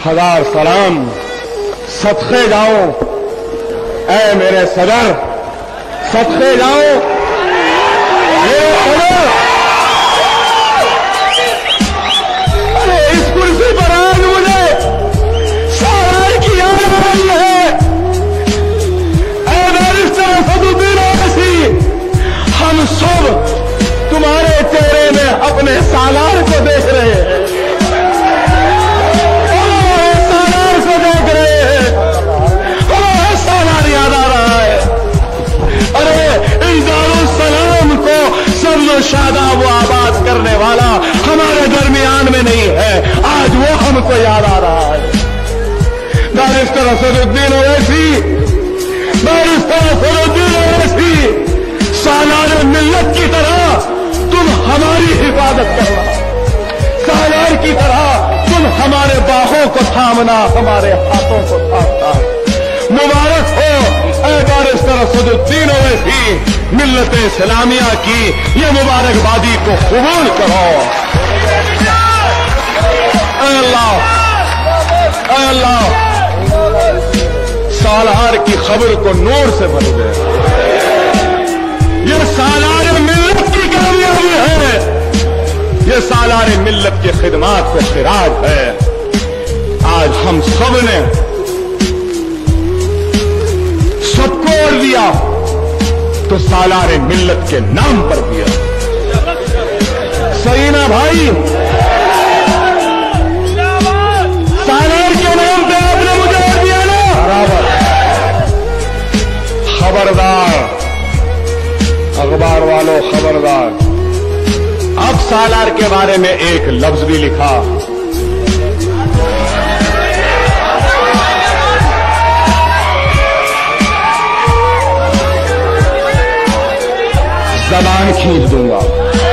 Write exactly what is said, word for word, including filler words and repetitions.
हजार सलाम सदके जाओ ऐ मेरे सदर, सदके जाओ मेरे सदर। अरे इस कुर्सी पर आज मुझे सालार की याद आ रही है। ऐ बैरिस्टर असदुद्दीन ओवैसी, हम सब तुम्हारे चेहरे में अपने सालार को देख रहे हैं, सालार को देख रहे हैं, हमारा सालार याद आ रहा है। अरे इस दारुल सलाम को सर्व शादाब व आबाद करने वाला हमारे दरमियान में नहीं है, आज वो हमको याद आ रहा है। बैरिस्टर असदुद्दीन ओवैसी, बैरिस्टर असदुद्दीन ओवैसी, सालार मिल्लत की तरह तुम हमारी हिफाजत करना, सालार की तरह तुम हमारे बाहों को थामना, हमारे हाथों को थामना। मुबारक हो ऐ बैरिस्टर असदुद्दीन ओवैसी, मिल्लत इस्लामिया की ये मुबारकबादी को कबूल करो। ऐ अल्लाह, ऐ अल्लाह, सालार की खबर को नूर से भर दे। ये सालार मिल्लत की कामयाबी है, ये सालार मिल्लत की खिदमात को खिराज है। आज हम सब ने सबको और दिया तो सालार मिल्लत के नाम पर दिया। सही ना भाई? सालार के नाम पे आपने मुझे और दिया ना? बराबर। खबरदार अखबार वालों, खबरदार, अब सालार के बारे में एक लफ्ज भी लिखा जबान खींच दूंगा।